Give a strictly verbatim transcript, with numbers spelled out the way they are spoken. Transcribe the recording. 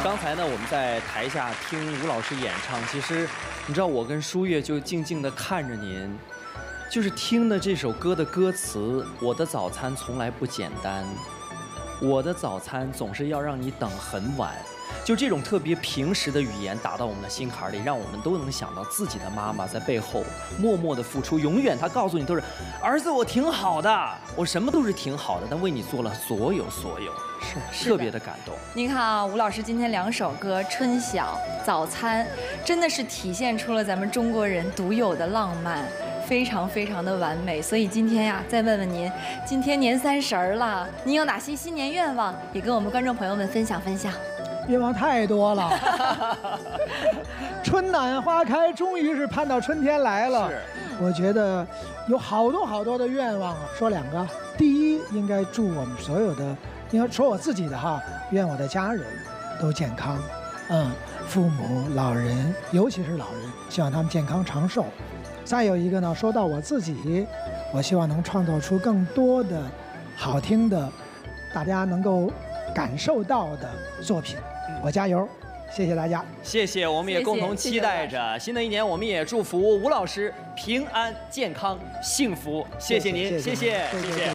刚才呢，我们在台下听吴老师演唱，其实你知道，我跟舒月就静静地看着您，就是听的这首歌的歌词：我的早餐从来不简单，我的早餐总是要让你等很晚。就这种特别平实的语言打到我们的心坎里，让我们都能想到自己的妈妈在背后默默的付出，永远她告诉你都是：儿子，我挺好的，我什么都是挺好的，但为你做了所有所有，是特别的感动。 您看啊，吴老师今天两首歌《春晓》《早餐》，真的是体现出了咱们中国人独有的浪漫。非常非常的完美，所以今天呀，再问问您，今天年三十儿了，您有哪些新年愿望，也跟我们观众朋友们分享分享。 愿望太多了，春暖花开，终于是盼到春天来了。 是， 我觉得有好多好多的愿望啊，说两个。第一，应该祝我们所有的，应该说我自己的哈，愿我的家人都健康，嗯，父母、老人，尤其是老人，希望他们健康长寿。再有一个呢，说到我自己，我希望能创造出更多的好听的，大家能够感受到的作品。我加油，谢谢大家。 谢谢，我们也共同期待着新的一年，我们也祝福吴老师平安、健康、幸福。谢谢您，谢谢，谢谢。